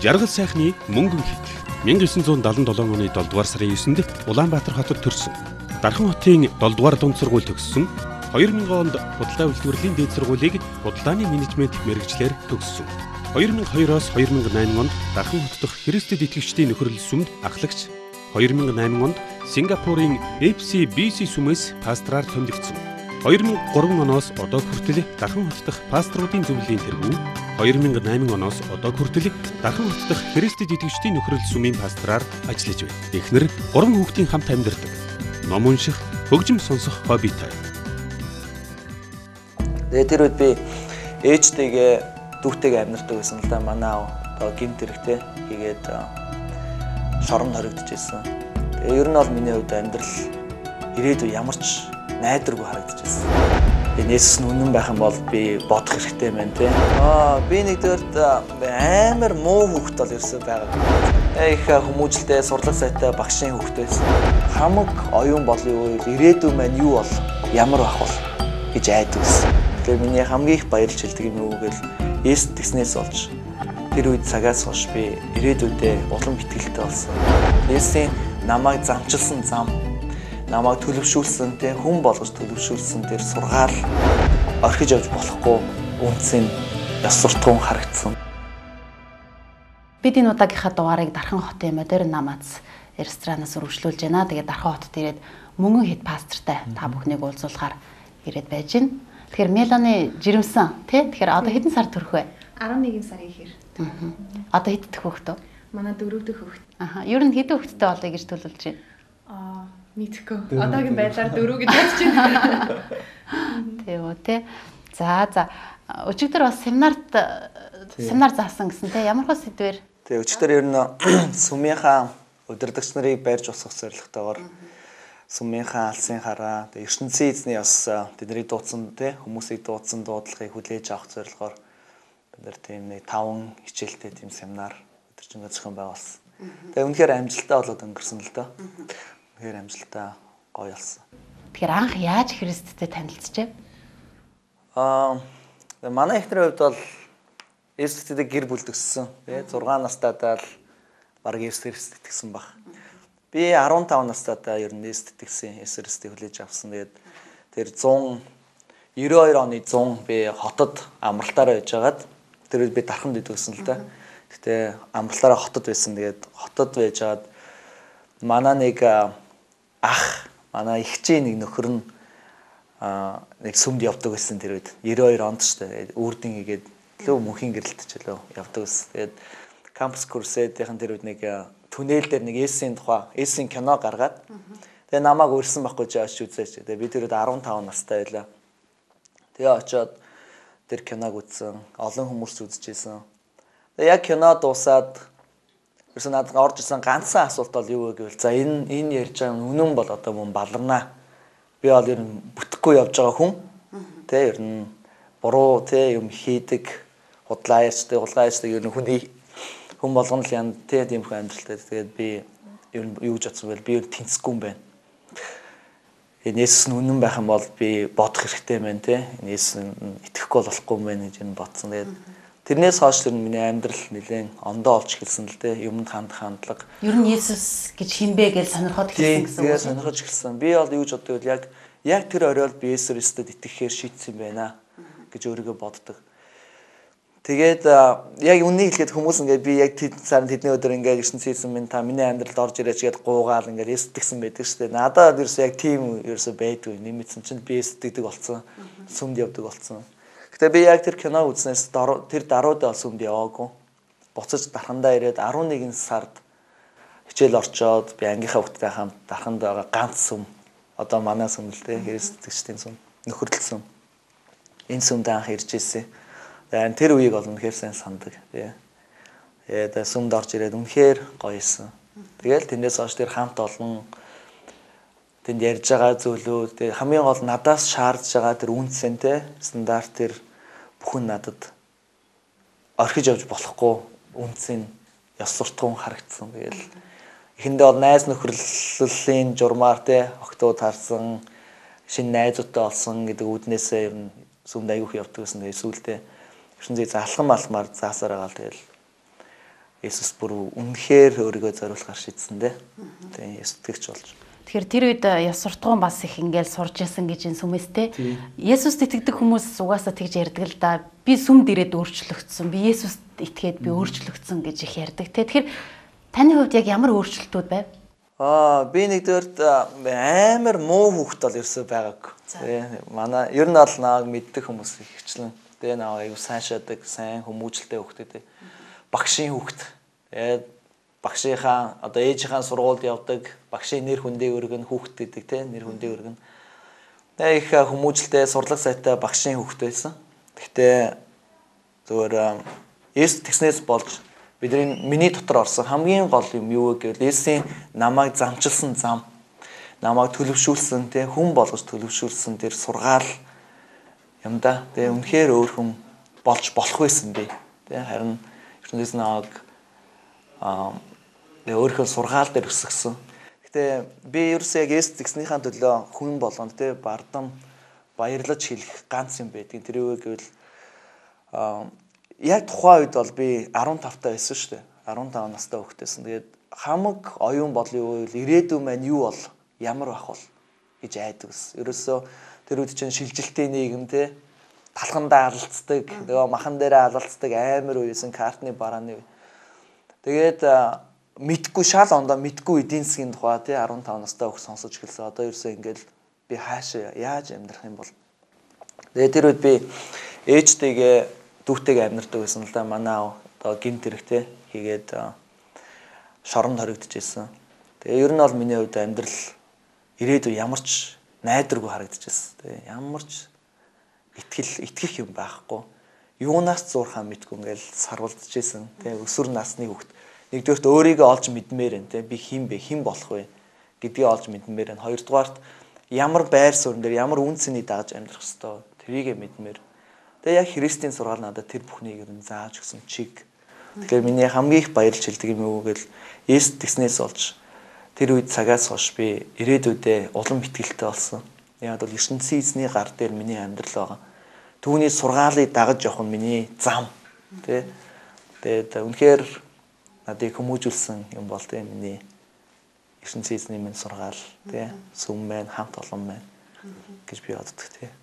Жаргал сайхны мөнгөн хит 1977 оны 7 дугаар сарын 9-нд Улаанбаатар хотод төрсөн. Дархан хотын 7 дугаар дунд сургууль төгссөн. 2000 онд худалдаа үйлдвэрлэлийн дээд сургуулийг худалдааны менежмент мэргэжлэр төгссөн. 2002-оос 2008 онд Дархан хот дахь Христэд итгэгчдийн нөхөрлөл сүмд ахлагч, 2008 онд Сингапурын FCBC сүмээс пастраар томилогдсон. 2003 оноос одоо хүртэл Дархан хот дахь паструудын зөвлөлийн тэргүүн, 2008 оноос одоо хүртэл Дархан хот дахь Христэд итгэгчдийн нөхөрлөл сүмийн пастраар ажиллаж байна. Эхнэр 3 хүүхдийн хамт амьдардаг. Ном унших, хөгжим сонсох хоббитай. Тэр үед би ээжтэйгээ дүүтэйгээ амьдардаг байсан л да. Манай аав одоо гинт хэрэгтэй хийгээд шоронд хоригдчихсэн. Тэгээ ер нь бол миний хувьд амьдрал ирээдүй ямар ч найдваргүй харагдчихсан. Тэгээ Есүс нь үнэн байх юм бол би бодох хэрэгтэй байна те. Би нэгдүгээрт амар муу хүүхэд бол ерөөсөй байгаа. Их хүмүүжлтэй, сурлаг сайтай багшийн хүүхэд байсан. Хамаг оюун болын үйл ирээдүй маань юу бол ямар байх бол гэж айдагсан. Тэгээ миний хамгийн их баярлж хэлдэг юм уу гэвэл Есүс тэгснээс болж тэр үед цагаас хойш би ирээдүйдээ улам итгэлтэй болсон. Есүсийн намайг замчилсан зам, намайг төлөвшүүлсэн те хүн болгож төлөвшүүлсэн тэр сургаал орхиж явж болохгүй үнцэн ёс суртахуун харагдсан. Бид энэ удаагийнхаа дугаарыг Дархан хотын модерн намац ресторанаас өргөжлүүлж байна. Тэгээд Дархан хотод ирээд мөнгөн хэд пастортай та бүхнийг уулзуулахаар ирээд байж байна. Тэгэхээр Мелани жирэмсэн тий? Тэгэхээр одоо хэдэн сар төрөх вэ? 11 сарын ихэр. Одоо хэд дэх хүүхдөө? Манай 4 дэх хүүхд. Ер нь хэдэн хүүхдтэй болъё гэж төлөвлөж байна? Мэдхгүй. Одоогийн байдлаар 4 гэж бодож байна. Тийм үү тий. За өчигдөр бас семинар заасан гэсэн тий. Ямар хөө сэдвэр? Тэгээ өчигдөр ер нь сүмийнхаа удирдагч нарыг барьж усах зорилготойгоор сүмийнхаа алсын хараа, тэгээ ертөнцийн эзний бас тэдний дуудсан тий хүмүүсийг дуудсан дуудлагыг хүлээж авах зорилгоор бид нар тийм нэг 5 хичээлтэй тийм семинар өдөржингөө зохион байгуулсан. Тэгээ үнэхээр амжилттай болоод өнгөрсөн л доо. Үнэхээр амжилттай гоё болсон. Тэгэхээр анх яаж Христтэй танилцжээ? Манай эхнэрийн хувьд бол Есүстэй гэр бүл төссөн. Тэгээ 6 настайдаа л баг Есүс итгэсэн баг. Би 15 настайдаа ер нь Есүс итгэсэн. Есүстэй хүлээж авсан. Тэгээд тэр 92 оны 100 би хотод амралтаараа байжгаад тэр үед би Дарханд идэвсэн л да. Гэтэ амралтаараа хотод байсан. Тэгээд хотод байжгаад манай нэг ах, манай ихчийн нэг нөхөр нь нэг сүмд явдаг байсан тэр үед 92 онд ч тэгээд үрдэн игээд лөө мөнхийн гэрэлт ч лөө явдаг байсан. Тэгээд кампус курсэдийнхэн тэр үед нэг түнэл дээр нэг Есүсийн тухай Есүсийн кино гаргаад тэгээ намайг урьсан байхгүй жаач үзээч. Тэгээ би тэр үед 15 настай байлаа. Тэгээ очиод тэр киног үзсэн. Олон хүмүүс үзчихсэн. Тэгээ яг кино дуусаад ерөөсөө надад орж ирсэн ганцхан асуулт бол юу вэ гэвэл за энэ ярьж байгаа үнэн бол одоо мөн баларнаа. Би бол ер нь бүтэхгүй явж байгаа хүн. Тэ ер нь буруу тэ юм хийдэг худлааячтай ер нь хүн болгоно л яа тэ тийм их амьдралтай. Тэгээд би ер нь юу гэж бодсон бэ? Би ер нь тэнцэхгүй юм байна. Энэ Есүс нь үнэн байх юм бол би бодох хэрэгтэй байна тэ. Энэ Есүс итгэхгүй болохгүй юм байна гэж энэ бодсон. Тэгээд тэрнээс хойш тэр миний амьдрал нэлээд ондоо олж эхэлсэн л дээ. Юмд хандлага. Ер нь Есүс гэж хинбэ гэж сонирхоод эхэлсэн гэсэн үг. Тэгээд сонирхож эхэлсэн. Би бол юу гэж боддог вэ? Яг тэр оройд би Есүс Христэд итгэхээр шийдсэн байна гэж өөрийгөө боддог. Тэгээд яг үнийг хэлэхэд хүмүүс ингээд би яг тэдний өдөр ингээд ертөнцийн эзэн минь та миний амьдралд орж ирээч гээд гуугаал ингээд Есүс итгэсэн байдаг шүү дээ. Надад ерөөсөө яг тийм ерөөсөө байдгүй. Нэмэтсэн чинь би Есүс итгэдэг болсон. Сүмд явдаг болсон. Гэтэ би яг тэр кино үзснээс тэр даруйдаа сүмд яваагүй. Буцаж Дархандаа ирээд 11 сард хичээл орчоод би ангийнхаа хүүхдтэй хамт Дарханд байгаа ганц сүм. Одоо манай сүм л дээ. Христ итгэгчдийн сүм. Нөхөрлөл сүм. Энэ сүмд анх ирж ирсэн. Тэр үеийг бол үнэхээр сайн сандаг. Тэгээд сүмд орж ирээд үнэхээр гоёсэн. Тэгэл тэндээс хойш тэр хамт олон тэнд ярьж байгаа зүйлүүд хамгийн гол надаас шаардж байгаа тэр үнцэнтэй стандарт тэр бүхэн надад орхиж явж болохгүй үнцэн ёс суртахуун харагдсан. Тэгэл эхэндээ бол найз нөхөрлөлийн журмаар октод харсан шинэ найзуудтай олсон гэдэг үүднээсээ ер нь сүмд аягүйх явдаг гэсэн. Тэгээд сүүлдээ ертөнцийн алхам алхмаар заасаар байгаа л тэгэл Есүс бүр үнэхээр өөрийгөө зориулахар шийдсэн дээ. Тэгээ Есүс итгэгч болж. Тэгэхээр тэр үед ёс суртахуун бас их ингээл сурж исэн гэж энэ сүмэстэй. Есүст итгэдэг хүмүүс угаасаа тэгж ярьдаг л да. Би сүмд ирээд өөрчлөгдсөн. Би Есүст итгээд би өөрчлөгдсөн гэж их ярьдаг. Тэгэхээр таны хувьд яг ямар өөрчлөлтүүд байв? Би нэгдүгээрт амар муу хүүхэд бол ерөөсөө байгаагүй. Тэгээ манай ер нь бол нааг мэддэг хүмүүс ихчлэн. Тэгээ нааг аюу сайн шадаг, сайн хүмүүжлтэй хүүхдтэй. Багшийн хүүхэд. Тэгээд багшийнхаа одоо ээжийнхаа сургуульд явдаг, багшийн нэр хүндээ өргөн хүүхэд гэдэг тийм нэр хүндээ өргөн. Тэгээ их хүмүүжлтэй, сурлаг сайтай багшийн хүүхэд байсан. Гэхдээ зөвөр Есүс тэгснээс болж миний дотор орсон хамгийн гол юм юу гэвэл Есүсийн намайг замчилсан зам, намайг төлөвшүүлсэн тийм хүн болгож төлөвшүүлсэн тэр сургаал юм да. Тэгээ үнэхээр өөр хүн болж болох байсан би. Тийм харин ертөнцөөс намайг өөрийнхөө сургаал дээр өсгсөн. Гэтэ би ерөөсөө яг Есүс тэгснийхаа төлөө хүн болгонд те бардам баярлаж хэлэх ганц юм байдгийн. Тэр юу гэвэл яг тухайн үед бол би 15 таа байсан шүү дээ. 15 настай хүүхдээсэн. Тэгээд хамаг оюун бодлын юу вэ? Ирээдүйн маань юу бол ямар байх бол гэж айдаг ус. Ерөөсөө тэр үед чинь шилжилтийн нийгэм те талхандаа алалцдаг, нөгөө махан дээрээ алалцдаг амар үесэн картны барааны. Тэгээд мэдгүй шал ондоо мэдгүй эдийн засгийн тухай тий 15 настай хөх сонсож эхэлсэн. Одоо ерөөсөө ингээл би хаашаа яаж амьдрах юм бол. Тэгээд тэр үед би ээжтэйгээ дүүтэйгээ амьдардаг байсан л да. Манай аав одоо гинт хэрэгтэй хийгээд шоронд хоригдчихсэн. Тэгээ ер нь бол миний хувьд амьдрал ирээдүй ямар ч найдваргүй харагдчихсэн. Тэгээ ямар ч итгэх юм байхгүй. Юунаас зуурхаа мэдгүй ингээл сарвалдчихсэн. Тэгээ өсвөр насны хүүхд нэгдүгээрт өөрийгөө олж мэдмээр байна те би хэн бэ хэн болох вэ гэдгийг олж мэдмээр байна. Хоёрдугаарт ямар байр суурин дээр ямар үн цэнийг дааж амьдрах ёстой тэрийг мэдмээр. Тэгээ яг Христийн сургаал надад тэр бүхнийг ер нь зааж өгсөн чиг. Тэгэхээр миний хамгийн их баярлж хэлдэг юм юу гэвэл Есүс тэгснээс болж тэр үед цагаас хойш би ирээдүйдээ улам итгэлтэй болсон. Яг бол ертөнцийн эзний гар дээр миний амьдрал байгаа. Түүний сургаалыг дагаж явах нь миний зам. Тэ. Тэгээд үнэхээр надыг хүмүүжүүлсэн юм бол тэ миний ертөнцийн эзний минь сургаал тэ сүм мэн хамт олон мэн гэж би боддог тэ.